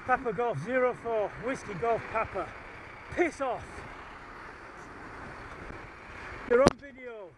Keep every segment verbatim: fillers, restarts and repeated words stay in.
Papa Golf zero four Whiskey Golf Papa. Piss off! You're on video.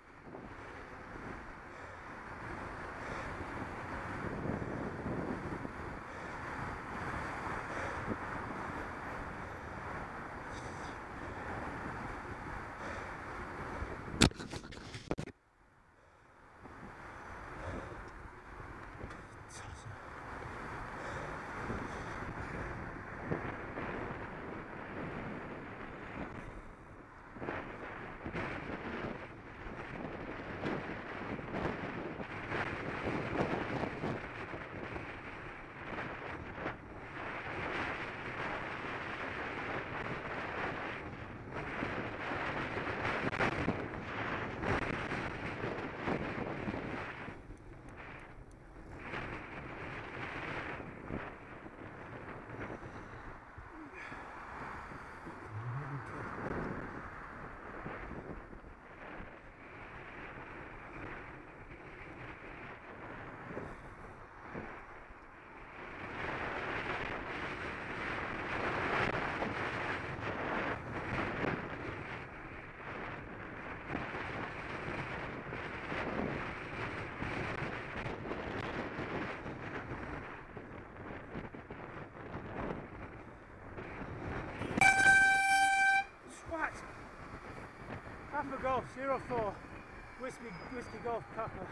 Papa Golf zero four Whiskey, Whiskey Golf Papa.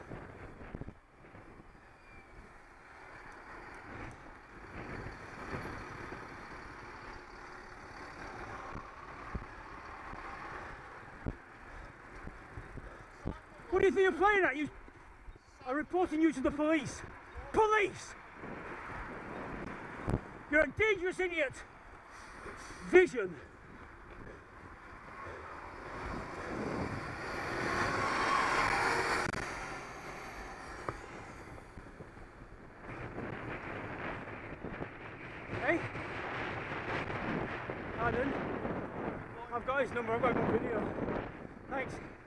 What do you think you're playing at? You, I'm reporting you to the police. Police! You're a dangerous idiot. Vision. Hey, Adam, I've got his number, I've got a good video. Thanks.